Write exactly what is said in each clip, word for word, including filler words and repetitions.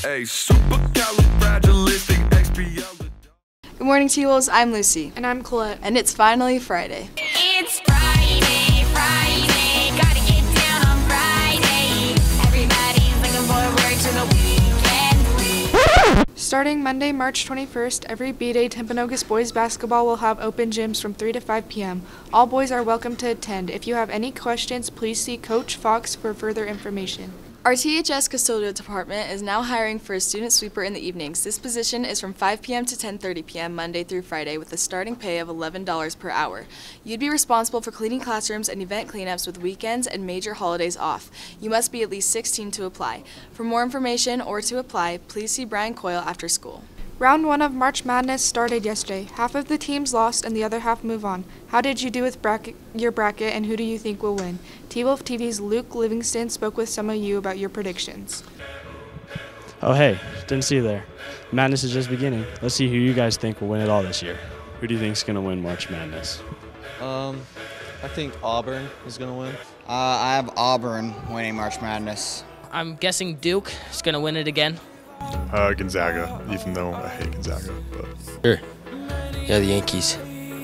Hey, supercalifragilisticexpialidocious. Good morning, T-Wolves. I'm Lucy. And I'm Colette. And it's finally Friday. It's Friday, Friday, gotta get down on Friday. Everybody's looking forward to the weekend. Starting Monday, March twenty-first, every B-Day Timpanogos boys basketball will have open gyms from three to five p m All boys are welcome to attend. If you have any questions, please see Coach Fox for further information. Our T H S custodial department is now hiring for a student sweeper in the evenings. This position is from five p m to ten thirty p m Monday through Friday with a starting pay of eleven dollars per hour. You'd be responsible for cleaning classrooms and event cleanups with weekends and major holidays off. You must be at least sixteen to apply. For more information or to apply, please see Brian Coyle after school. Round one of March Madness started yesterday. Half of the teams lost and the other half move on. How did you do with bracket, your bracket, and who do you think will win? T-Wolf T V's Luke Livingston spoke with some of you about your predictions. Oh hey, didn't see you there. Madness is just beginning. Let's see who you guys think will win it all this year. Who do you think is going to win March Madness? Um, I think Auburn is going to win. Uh, I have Auburn winning March Madness. I'm guessing Duke is going to win it again. Uh, Gonzaga, even though I hate Gonzaga. But. Sure. Yeah, the Yankees.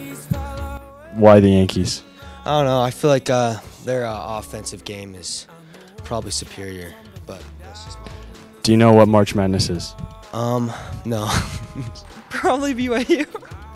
Why the Yankees? I don't know. I feel like uh, their uh, offensive game is probably superior, but that's just my opinion. Do you know what March Madness is? Um, no. Probably B Y U.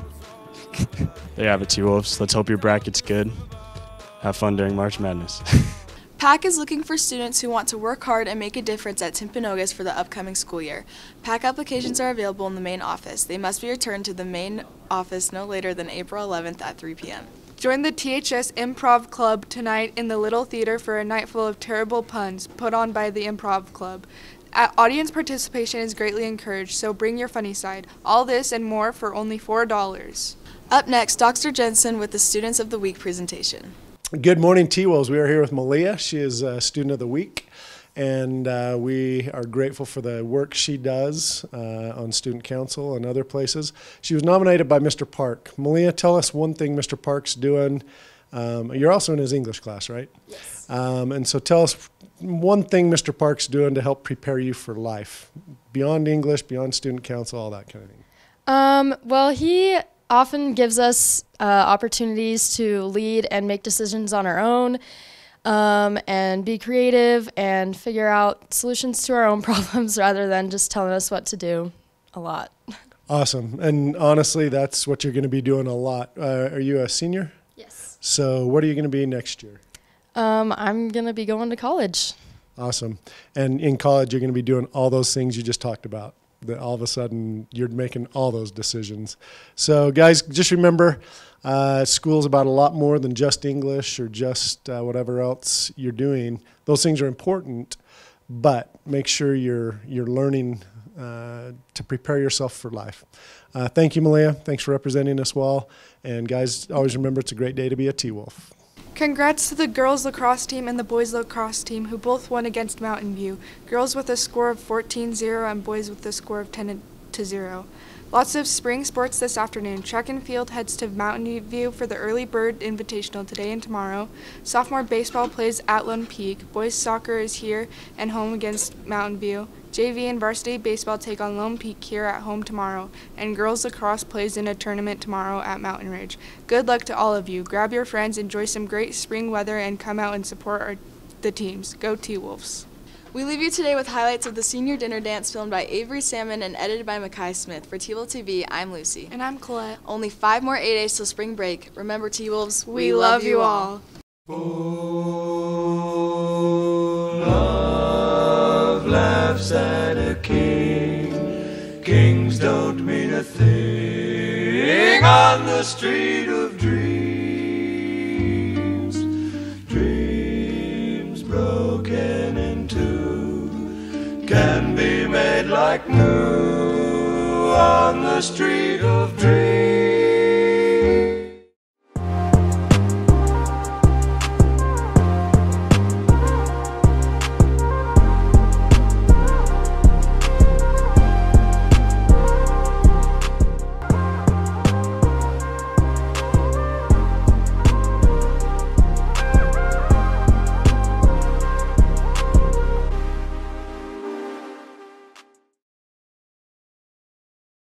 There you have it, T-Wolves. Let's hope your bracket's good. Have fun during March Madness. P A C is looking for students who want to work hard and make a difference at Timpanogos for the upcoming school year. P A C applications are available in the main office. They must be returned to the main office no later than April eleventh at three p m Join the T H S Improv Club tonight in the Little Theater for a night full of terrible puns put on by the Improv Club. Uh, audience participation is greatly encouraged, so bring your funny side. All this and more for only four dollars. Up next, Doctor Jensen with the Students of the Week presentation. Good morning, T-Wolves. We are here with Malia. She is a Student of the Week, and uh, we are grateful for the work she does uh, on Student Council and other places. She was nominated by Mister Park. Malia, tell us one thing Mister Park's doing. Um, you're also in his English class, right? Yes. Um, and so tell us one thing Mister Park's doing to help prepare you for life, beyond English, beyond Student Council, all that kind of thing. Um, well, he often gives us uh, opportunities to lead and make decisions on our own, um, and be creative and figure out solutions to our own problems rather than just telling us what to do a lot. Awesome. And honestly, that's what you're going to be doing a lot. Uh, are you a senior? Yes. So what are you going to be next year? Um, I'm going to be going to college. Awesome. And in college, you're going to be doing all those things you just talked about. That all of a sudden you're making all those decisions. So guys, just remember, uh, school's about a lot more than just English or just uh, whatever else you're doing. Those things are important, but make sure you're you're learning uh, to prepare yourself for life. Uh, thank you, Malia. Thanks for representing us well. And guys, always remember it's a great day to be a T-Wolf. Congrats to the girls lacrosse team and the boys lacrosse team who both won against Mountain View. Girls with a score of fourteen zero and boys with a score of ten to zero. Lots of spring sports this afternoon. Track and field heads to Mountain View for the Early Bird Invitational today and tomorrow. Sophomore baseball plays at Lone Peak. Boys soccer is here and home against Mountain View. J V and varsity baseball take on Lone Peak here at home tomorrow, and girls lacrosse plays in a tournament tomorrow at Mountain Ridge. Good luck to all of you. Grab your friends, enjoy some great spring weather, and come out and support our, the teams. Go T-Wolves. We leave you today with highlights of the senior dinner dance filmed by Avery Salmon and edited by Mackay Smith. For T-Wolf T V, I'm Lucy. And I'm Colette. Only five more A days till spring break. Remember, T-Wolves, we, we love, love you all. Oh, love laughs at a king. Kings don't mean a thing on the street of dreams. Dreams broken in two can be made like new on the street of dreams.